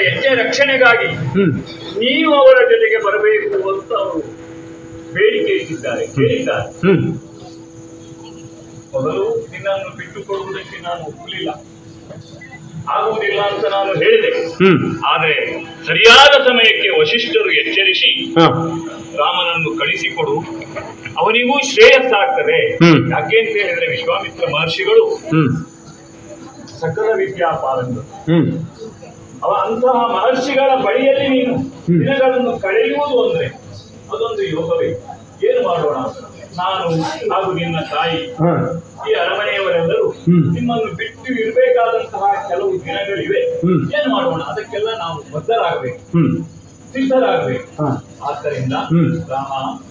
ಹೆಜ್ಜೆ ರಕ್ಷಣೆಗಾಗಿ ನೀವು ಅವರ ಜೊತೆಗೆ ಬರಬೇಕು ಅಂತ ಅವರು ಬೇಡಿಕೆ ಇಟ್ಟಿದ್ದಾರೆ, ಕೇಳಿದ್ದಾರೆ. ಮೊದಲು ನಿನ್ನನ್ನು ಬಿಟ್ಟುಕೊಡುವುದಕ್ಕೆ ನಾನು ಒಪ್ಪಲಿಲ್ಲ, ಆಗುವುದಿಲ್ಲ ಅಂತ ನಾನು ಹೇಳಿದೆ. ಆದರೆ ಸರಿಯಾದ ಸಮಯಕ್ಕೆ ವಶಿಷ್ಠರು ಎಚ್ಚರಿಸಿ ರಾಮನನ್ನು ಕಳಿಸಿಕೊಡು, ಅವನಿಗೂ ಶ್ರೇಯಸ್ಸಾಗ್ತದೆ. ಯಾಕೆ ಅಂತ ಹೇಳಿದ್ರೆ ವಿಶ್ವಾಮಿತ್ರ ಮಹರ್ಷಿಗಳು ಸಕಲ ವಿದ್ಯಾಪಾಲಕರು. ಅಂತಹ ಮಹರ್ಷಿಗಳ ಬಳಿಯಲ್ಲಿ ನೀನು ದಿನಗಳನ್ನು ಕಳೆಯುವುದು ಅಂದ್ರೆ ಅದೊಂದು ಯೋಗವೇ. ಏನು ಮಾಡೋಣ, ನಾನು ಹಾಗೂ ನಿನ್ನ ತಾಯಿ ಈ ಅರಮನೆಯವರೆಲ್ಲರೂ ನಿಮ್ಮನ್ನು ಬಿಟ್ಟು ಇರಬೇಕಾದಂತಹ ಕೆಲವು ದಿನಗಳಿವೆ. ಏನು ಮಾಡೋಣ, ಅದಕ್ಕೆಲ್ಲ ನಾವು ಬದ್ಧರಾಗಬೇಕು, ಸಿದ್ಧರಾಗಬೇಕು. ಆದ್ದರಿಂದ ರಾಮ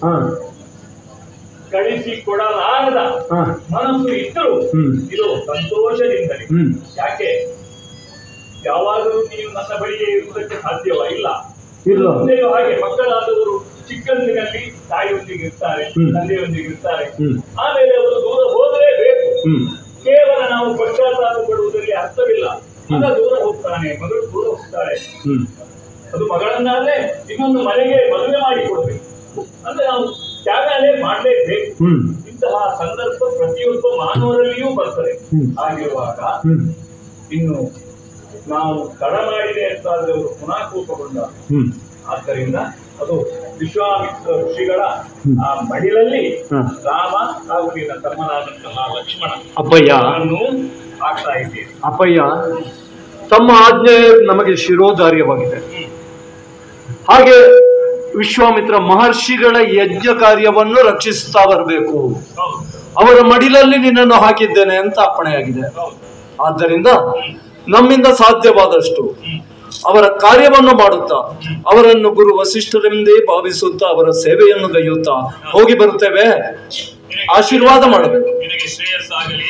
ಕಳಿಸಿಕೊಡಲಾರದ ಮನಸ್ಸು ಇದ್ದರೂ ಇದು ಸಂತೋಷದಿಂದಲೇ. ಯಾಕೆ, ಯಾವಾಗಲೂ ನೀವು ನನ್ನ ಬಳಿಗೆ ಇರುವುದಕ್ಕೆ ಸಾಧ್ಯವ ಇಲ್ಲ. ಹಾಗೆ ಮಕ್ಕಳಾದವರು ಚಿಕ್ಕಂದಿನಲ್ಲಿ ತಾಯಿಯೊಂದಿಗೆ ಇರ್ತಾರೆ, ತಂದೆಯೊಂದಿಗೆ ಇರ್ತಾರೆ, ಆಮೇಲೆ ಅವರು ದೂರ ಹೋಗಲೇಬೇಕು. ಕೇವಲ ನಾವು ಪಶ್ಚಾತ್ತಾಪ ಪಡುವುದರಲ್ಲಿ ಅರ್ಥವಿಲ್ಲ. ಮಗ ದೂರ ಹೋಗ್ತಾನೆ, ಮಗಳು ದೂರ ಹೋಗ್ತಾಳೆ, ಅದು ಮಗಳನ್ನಾದ್ರೆ ಇನ್ನೊಂದು ಮನೆಗೆ ಮದುವೆ ಮಾಡಿಕೊಡ್ಬೇಕು ಅಂದ್ರೆ ನಾವು ತ್ಯಾಗಲೇ ಮಾಡಲೇಬೇಕು. ಇಂತಹ ಸಂದರ್ಭ ಪ್ರತಿಯೊಬ್ಬ ಮಾನವರಲ್ಲಿಯೂ ಬರ್ತದೆ. ಹಾಗಿರುವಾಗ ಇನ್ನು ನಾವು ತಡ ಮಾಡಿದೆ ಅಂತಾದ್ರೆ ಅವರು ಪುನಃ ಕೋಪಗೊಂಡ. ಆದ್ದರಿಂದ ಅದು ವಿಶ್ವಾಮಿತ್ರ ಋಷಿಗಳ ಆ ಮಡಿಲಲ್ಲಿ ರಾಮ ಹಾಗೂ ನಿನ್ನ ತಮ್ಮನಾದಂತಹ ಲಕ್ಷ್ಮಣ ಅಪ್ಪಯ್ಯವನ್ನು ಆಗ್ತಾ ಇದ್ದೀರಿ. ಅಪ್ಪಯ್ಯ, ತಮ್ಮ ಆಜ್ಞೆ ನಮಗೆ ಶಿರೋಧಾರ್ಯವಾಗಿದೆ. ಹಾಗೆ ವಿಶ್ವಾಮಿತ್ರ ಮಹರ್ಷಿಗಳ ಯಜ್ಞ ಕಾರ್ಯವನ್ನು ರಕ್ಷಿಸ್ತಾ ಬರಬೇಕು. ಅವರ ಮಡಿಲಲ್ಲಿ ನಿನ್ನನ್ನು ಹಾಕಿದ್ದೇನೆ ಅಂತ ಅಪ್ಪಣೆಯಾಗಿದೆ. ಆದ್ದರಿಂದ ನಮ್ಮಿಂದ ಸಾಧ್ಯವಾದಷ್ಟು ಅವರ ಕಾರ್ಯವನ್ನು ಮಾಡುತ್ತಾ, ಅವರನ್ನು ಗುರು ವಸಿಷ್ಠರೆಂದೇ ಭಾವಿಸುತ್ತಾ, ಅವರ ಸೇವೆಯನ್ನು ಗೈಯುತ್ತಾ ಹೋಗಿ ಬರುತ್ತೇವೆ. ಆಶೀರ್ವಾದ ಮಾಡಬೇಕು. ನಿನಗೆ ಶ್ರೇಯಸ್ಸಾಗಲಿ.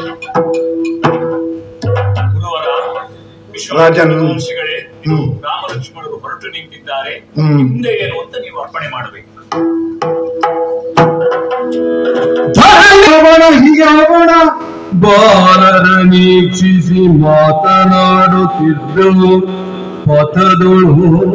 ಗುರುವರ ಋಷಿಗಳೇ, ರಾಮ ಲಕ್ಷ್ಮಣರು ಹೊರಟು ನಿಂತಿದ್ದಾರೆ. ಮುಂದೆ ಏನು ಅಂತ ನೀವು ಅರ್ಪಣೆ ಮಾಡಬೇಕು. ಹೀಗೆ ಬಾರರ ನೀಕ್ಷಿಸಿ ಮಾತನಾಡುತ್ತಿದ್ದವು ಪಥದೊಳು.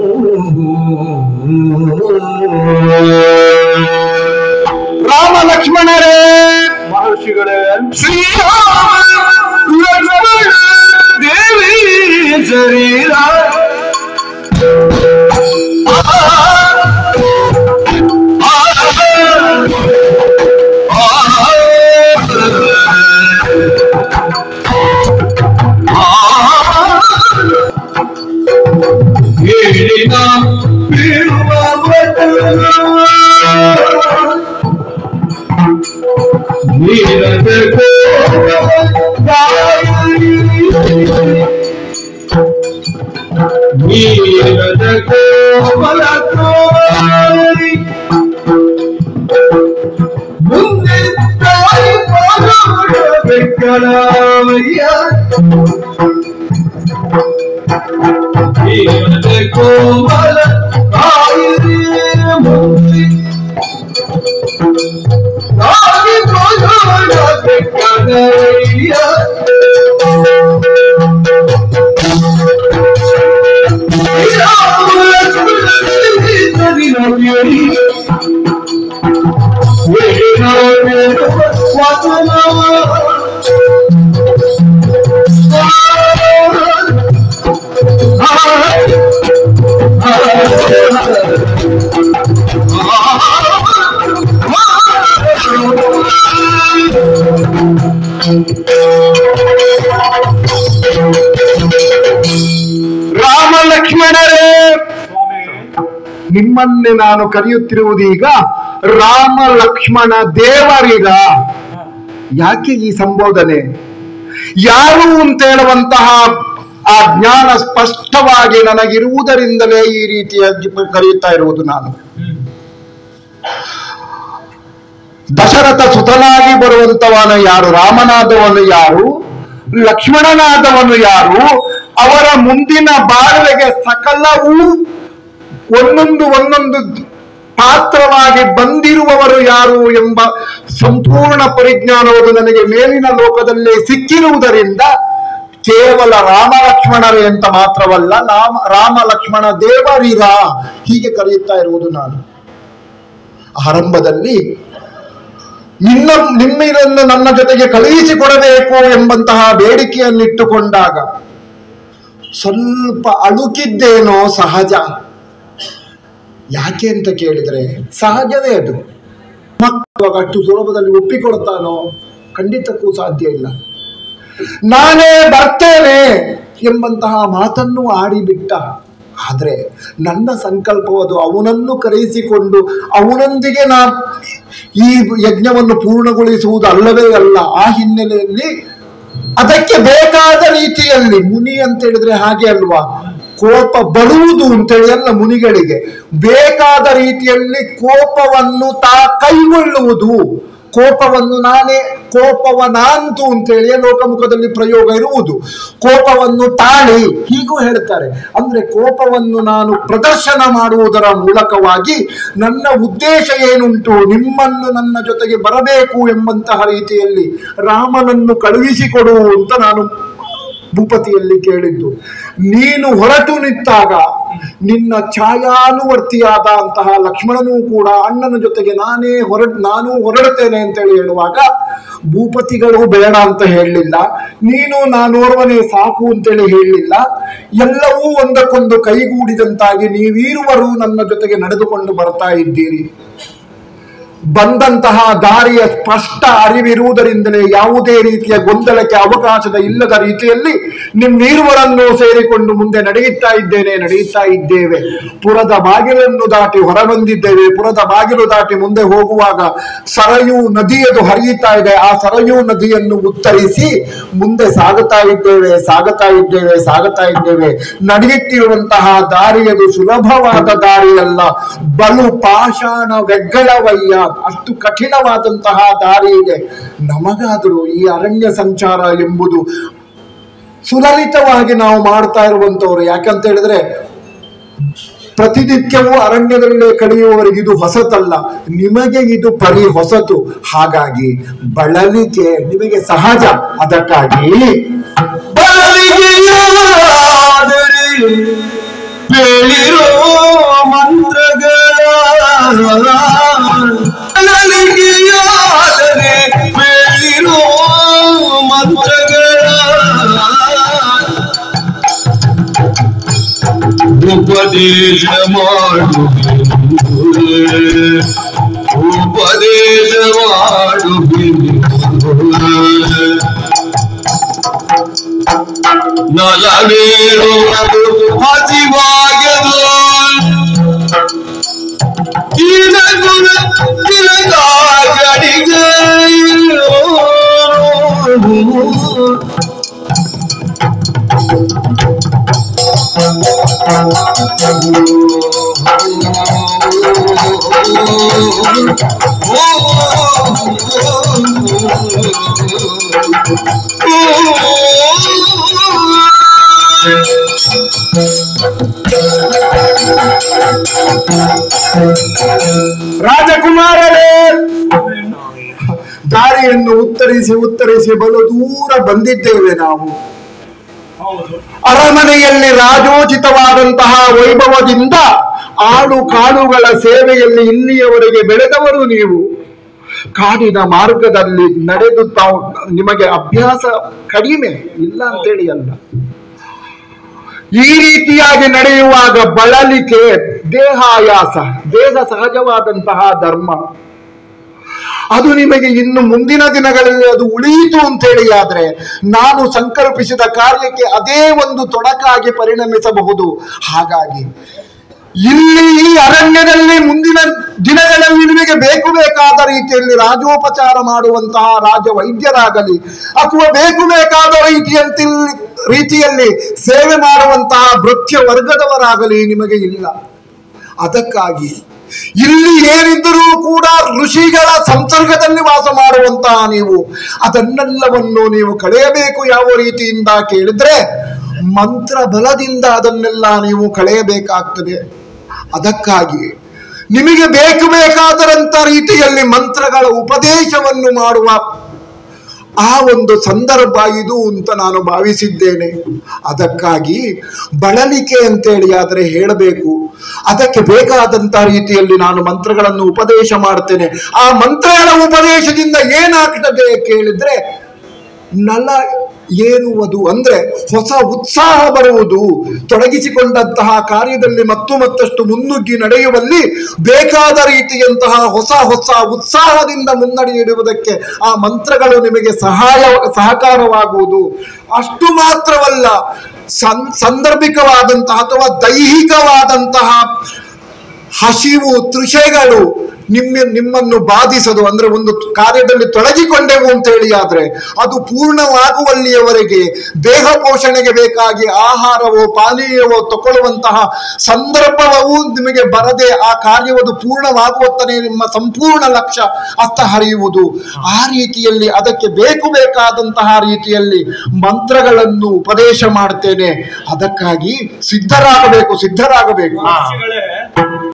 ರಾಮ ಲಕ್ಷ್ಮಣರೇ, ಮಹರ್ಷಿಗಳೇ, ಶ್ರೀರಾಮ ಲಕ್ಷ್ಮಣ ದೇವಿ ಶರೀರ ಹೇಳಿದ ಬೀಳುವ ನೀರದ ನೀರದ ಕೋಮಲ ತೋರಿ ಮುಂದೆ ತಾಯಿ ಬೆಕ್ಕಳವಯ್ಯ. ನೀರದ ಕೋಮಲ ತಾಯಿ ಮುಂದೆ ತಾಯಿ ಬೆಕ್ಕಳವಯ್ಯ. ರಾಮ ಲಕ್ಷ್ಮಣರೇ, ನಿಮ್ಮನ್ನೇ ನಾನು ಕರೆಯುತ್ತಿರುವುದೀಗ ರಾಮ ಲಕ್ಷ್ಮಣ ದೇವರಿಗ. ಯಾಕೆ ಈ ಸಂಬೋಧನೆ? ಯಾರು ಅಂತ ಹೇಳುವಂತಹ ಆ ಜ್ಞಾನ ಸ್ಪಷ್ಟವಾಗಿ ನನಗಿರುವುದರಿಂದಲೇ ಈ ರೀತಿಯಾಗಿ ಕರೆಯುತ್ತಾ ಇರುವುದು ನಾನು. ದಶರಥ ಸುತನಾಗಿ ಬರುವಂತವನು ಯಾರು? ರಾಮನಾದವನು ಯಾರು? ಲಕ್ಷ್ಮಣನಾದವನು ಯಾರು? ಅವರ ಮುಂದಿನ ಬಾಳ್ವೆಗೆ ಸಕಲವೂ ಒಂದೊಂದು ಪಾತ್ರವಾಗಿ ಬಂದಿರುವವರು ಯಾರು ಎಂಬ ಸಂಪೂರ್ಣ ಪರಿಜ್ಞಾನವು ನನಗೆ ಮೇಲಿನ ಲೋಕದಲ್ಲೇ ಸಿಕ್ಕಿರುವುದರಿಂದ ಕೇವಲ ರಾಮ ಲಕ್ಷ್ಮಣರೇ ಅಂತ ಮಾತ್ರವಲ್ಲ, ರಾಮ ಲಕ್ಷ್ಮಣ ದೇವರಿರ ಹೀಗೆ ಕರೆಯುತ್ತಾ ಇರುವುದು ನಾನು. ಆರಂಭದಲ್ಲಿ ನಿಮ್ಮನ್ನು ನನ್ನ ಜೊತೆಗೆ ಕಳುಹಿಸಿಕೊಡಬೇಕು ಎಂಬಂತಹ ಬೇಡಿಕೆಯನ್ನಿಟ್ಟುಕೊಂಡಾಗ ಸ್ವಲ್ಪ ಅಳುಕಿದ್ದೇನೋ ಸಹಜ. ಯಾಕೆ ಅಂತ ಕೇಳಿದ್ರೆ ಸಹಜವೇ ಅದು. ಮಕ್ಕಳು ಅಷ್ಟು ಸುಲಭದಲ್ಲಿ ಒಪ್ಪಿಕೊಡ್ತಾನೋ? ಖಂಡಿತಕ್ಕೂ ಸಾಧ್ಯ ಇಲ್ಲ. ನಾನೇ ಬರ್ತೇನೆ ಎಂಬಂತಹ ಮಾತನ್ನು ಆಡಿಬಿಟ್ಟ. ಆದ್ರೆ ನನ್ನ ಸಂಕಲ್ಪವದು ಅವನನ್ನು ಕರೆಯಿಸಿಕೊಂಡು ಅವನೊಂದಿಗೆ ಈ ಯಜ್ಞವನ್ನು ಪೂರ್ಣಗೊಳಿಸುವುದು ಅಲ್ಲವೇ ಅಲ್ಲ. ಆ ಹಿನ್ನೆಲೆಯಲ್ಲಿ ಅದಕ್ಕೆ ಬೇಕಾದ ರೀತಿಯಲ್ಲಿ, ಮುನಿ ಅಂತ ಹೇಳಿದ್ರೆ ಹಾಗೆ ಅಲ್ವಾ, ಕೋಪ ಬರುವುದು ಅಂತೇಳಿ ಅಲ್ಲ, ಮುನಿಗಳಿಗೆ ಬೇಕಾದ ರೀತಿಯಲ್ಲಿ ಕೋಪವನ್ನು ಕೈಗೊಳ್ಳುವುದು. ಕೋಪವನ್ನು ಕೋಪವನಾಂತು ಅಂತೇಳಿ ಲೋಕಮುಖದಲ್ಲಿ ಪ್ರಯೋಗ ಇರುವುದು. ಕೋಪವನ್ನು ತಾಳಿ ಹೀಗೂ ಹೇಳ್ತಾರೆ. ಅಂದ್ರೆ ಕೋಪವನ್ನು ನಾನು ಪ್ರದರ್ಶನ ಮಾಡುವುದರ ಮೂಲಕವಾಗಿ ನನ್ನ ಉದ್ದೇಶ ಏನುಂಟು, ನಿಮ್ಮನ್ನು ನನ್ನ ಜೊತೆಗೆ ಬರಬೇಕು ಎಂಬಂತಹ ರೀತಿಯಲ್ಲಿ ರಾಮನನ್ನು ಕಳುಹಿಸಿಕೊಡು ಅಂತ ನಾನು ಭೂಪತಿಯಲ್ಲಿ ಕೇಳಿದ್ದು. ನೀನು ಹೊರಟು ನಿಂತಾಗ ನಿನ್ನ ಛಾಯಾನುವರ್ತಿಯಾದ ಅಂತಹ ಲಕ್ಷ್ಮಣನೂ ಕೂಡ ಅಣ್ಣನ ಜೊತೆಗೆ ನಾನು ಹೊರಡುತ್ತೇನೆ ಅಂತೇಳಿ ಹೇಳುವಾಗ ಭೂಪತಿಗಳು ಬೇಡ ಅಂತ ಹೇಳಲಿಲ್ಲ, ನೀನು ನಾನೋರ್ವನೇ ಸಾಕು ಅಂತೇಳಿ ಹೇಳಲಿಲ್ಲ. ಎಲ್ಲವೂ ಒಂದಕ್ಕೊಂದು ಕೈಗೂಡಿದಂತಾಗಿ ನೀವೀರುವರು ನನ್ನ ಜೊತೆಗೆ ನಡೆದುಕೊಂಡು ಬರ್ತಾ ಇದ್ದೀರಿ. ಬಂದಂತಹ ದಾರಿಯ ಸ್ಪಷ್ಟ ಅರಿವಿರುವುದರಿಂದಲೇ ಯಾವುದೇ ರೀತಿಯ ಗೊಂದಲಕ್ಕೆ ಅವಕಾಶದ ಇಲ್ಲದ ರೀತಿಯಲ್ಲಿ ನಿಮ್ಮಿರುವರನ್ನು ಸೇರಿಕೊಂಡು ಮುಂದೆ ನಡೆಯುತ್ತಾ ಇದ್ದೇವೆ. ಪುರದ ಬಾಗಿಲನ್ನು ದಾಟಿ ಹೊರಬಂದಿದ್ದೇವೆ. ಪುರದ ಬಾಗಿಲು ದಾಟಿ ಮುಂದೆ ಹೋಗುವಾಗ ಸರಯೂ ನದಿಯದು ಹರಿಯುತ್ತಾ ಇದೆ. ಆ ಸರಯೂ ನದಿಯನ್ನು ಉತ್ತರಿಸಿ ಮುಂದೆ ಸಾಗುತ್ತಾ ಇದ್ದೇವೆ. ನಡೆಯುತ್ತಿರುವಂತಹ ದಾರಿಯದು ಸುಲಭವಾದ ದಾರಿಯಲ್ಲ, ಬಲು ಪಾಷಾಣ ವೆಗ್ಗಳವಯ್ಯ, ಅಷ್ಟು ಕಠಿಣವಾದಂತಹ ದಾರಿ ಇದೆ. ನಮಗಾದರೂ ಈ ಅರಣ್ಯ ಸಂಚಾರ ಎಂಬುದು ಸುಲಲಿತವಾಗಿ ನಾವು ಮಾಡ್ತಾ ಇರುವಂತವ್ರು. ಯಾಕಂತ ಹೇಳಿದ್ರೆ ಪ್ರತಿನಿತ್ಯವೂ ಅರಣ್ಯದಲ್ಲೇ ಕಳೆಯುವವರಿಗೆ ಇದು ಹೊಸತಲ್ಲ, ನಿಮಗೆ ಇದು ಪರಿ ಹೊಸತು. ಹಾಗಾಗಿ ಬಳಲಿಕೆ ನಿಮಗೆ ಸಹಜ. ಅದಕ್ಕಾಗಿ ಬೆಳಿರೋ ಮಂತ್ರಗಳ ನಲಿಗೆಯಾದರೆ ಬೆಳಿರೋ ಮಂತ್ರಗಳ ಉಪದೇಶ ಮಾಡು ನಲವೇರುವುದು ಹಸಿವಾಗದು ಗಡಿಗೆ ರಾಜಕುಮಾರರೇ, ದಾರಿಯನ್ನು ಉತ್ತರಿಸಿ ಬಲು ದೂರ ಬಂದಿದ್ದೇವೆ ನಾವು. ಅರಮನೆಯಲ್ಲಿ ರಾಜೋಚಿತವಾದಂತಹ ವೈಭವದಿಂದ ಆಡು ಕಾಡುಗಳ ಸೇವೆಯಲ್ಲಿ ಇಲ್ಲಿಯವರೆಗೆ ಬೆಳೆದವರು ನೀವು. ಕಾಡಿನ ಮಾರ್ಗದಲ್ಲಿ ನಡೆದು ನಿಮಗೆ ಅಭ್ಯಾಸ ಕಡಿಮೆ ಇಲ್ಲ ಅಂತೇಳಿ ಅಲ್ಲ. ಈ ರೀತಿಯಾಗಿ ನಡೆಯುವಾಗ ಬಳಲಿಕೆ, ದೇಹಾಯಾಸ, ದೇಹ ಸಹಜವಾದಂತಹ ಧರ್ಮ, ಅದು ನಿಮಗೆ ಇನ್ನು ಮುಂದಿನ ದಿನಗಳಲ್ಲಿ ಅದು ಉಳಿಯಿತು ಅಂತೇಳಿ ಆದ್ರೆ ನಾನು ಸಂಕಲ್ಪಿಸಿದ ಕಾರ್ಯಕ್ಕೆ ಅದೇ ಒಂದು ತೊಡಕಾಗಿ ಪರಿಣಮಿಸಬಹುದು. ಹಾಗಾಗಿ ಇಲ್ಲಿ ಈ ಅರಣ್ಯದಲ್ಲಿ ಮುಂದಿನ ದಿನಗಳಲ್ಲಿ ನಿಮಗೆ ಬೇಕಾದ ರೀತಿಯಲ್ಲಿ ರಾಜೋಪಚಾರ ಮಾಡುವಂತಹ ರಾಜ ವೈದ್ಯರಾಗಲಿ ಅಥವಾ ಬೇಕಾದ ರೀತಿಯಲ್ಲಿ ಸೇವೆ ಮಾಡುವಂತಹ ಭೃತ್ಯ ವರ್ಗದವರಾಗಲಿ ನಿಮಗೆ ಇಲ್ಲ. ಅದಕ್ಕಾಗಿ ಇಲ್ಲಿ ಏನಿದ್ದರೂ ಕೂಡ ಋಷಿಗಳ ಸಂಸರ್ಗದಲ್ಲಿ ವಾಸ ಮಾಡುವಂತಹ ನೀವು ಅದನ್ನೆಲ್ಲವನ್ನು ನೀವು ಕಳೆಯಬೇಕು. ಯಾವ ರೀತಿಯಿಂದ ಕೇಳಿದ್ರೆ ಮಂತ್ರ ಬಲದಿಂದ ಅದನ್ನೆಲ್ಲ ನೀವು ಕಳೆಯಬೇಕಾಗ್ತದೆ. ಅದಕ್ಕಾಗಿ ನಿಮಗೆ ಬೇಕಾದರಂತ ರೀತಿಯಲ್ಲಿ ಮಂತ್ರಗಳ ಉಪದೇಶವನ್ನು ಮಾಡುವ ಆ ಒಂದು ಸಂದರ್ಭ ಇದು ಅಂತ ನಾನು ಭಾವಿಸಿದ್ದೇನೆ. ಅದಕ್ಕಾಗಿ ಬಳಲಿಕೆ ಅಂತೇಳಿ ಆದರೆ ಹೇಳಬೇಕು. ಅದಕ್ಕೆ ಬೇಕಾದಂತ ರೀತಿಯಲ್ಲಿ ನಾನು ಮಂತ್ರಗಳನ್ನು ಉಪದೇಶ ಮಾಡ್ತೇನೆ. ಆ ಮಂತ್ರಗಳ ಉಪದೇಶದಿಂದ ಏನಾಗ್ತದೆ ಕೇಳಿದ್ರೆ ನಲ ಏರುವುದು, ಅಂದ್ರೆ ಹೊಸ ಉತ್ಸಾಹ ಬರುವುದು, ತೊಡಗಿಸಿಕೊಂಡಂತಹ ಕಾರ್ಯದಲ್ಲಿ ಮತ್ತಷ್ಟು ಮುನ್ನುಗ್ಗಿ ನಡೆಯುವಲ್ಲಿ ಬೇಕಾದ ರೀತಿಯಂತಹ ಹೊಸ ಉತ್ಸಾಹದಿಂದ ಮುನ್ನಡೆಯುವುದಕ್ಕೆ ಆ ಮಂತ್ರಗಳು ನಿಮಗೆ ಸಹಕಾರವಾಗುವುದು. ಅಷ್ಟು ಮಾತ್ರವಲ್ಲ, ಸಾಂದರ್ಭಿಕವಾದಂತಹ ಅಥವಾ ದೈಹಿಕವಾದಂತಹ ಹಸಿವು ತೃಷೆಗಳು ನಿಮ್ಮನ್ನು ಬಾಧಿಸದು. ಅಂದ್ರೆ ಒಂದು ಕಾರ್ಯದಲ್ಲಿ ತೊಡಗಿಕೊಂಡೆವು ಅಂತ ಹೇಳಿ ಆದ್ರೆ ಅದು ಪೂರ್ಣವಾಗುವಲ್ಲಿಯವರೆಗೆ ದೇಹ ಪೋಷಣೆಗೆ ಬೇಕಾಗಿ ಆಹಾರವೋ ಪಾನೀಯವೋ ತಗೊಳ್ಳುವಂತಹ ಸಂದರ್ಭವೂ ನಿಮಗೆ ಬರದೆ ಆ ಕಾರ್ಯವದು ಪೂರ್ಣವಾಗುವತ್ತನೇ ನಿಮ್ಮ ಸಂಪೂರ್ಣ ಲಕ್ಷ್ಯ ಅತ್ತ ಹರಿಯುವುದು. ಆ ರೀತಿಯಲ್ಲಿ ಅದಕ್ಕೆ ಬೇಕಾದಂತಹ ರೀತಿಯಲ್ಲಿ ಮಂತ್ರಗಳನ್ನು ಉಪದೇಶ ಮಾಡ್ತೇನೆ. ಅದಕ್ಕಾಗಿ ಸಿದ್ಧರಾಗಬೇಕು.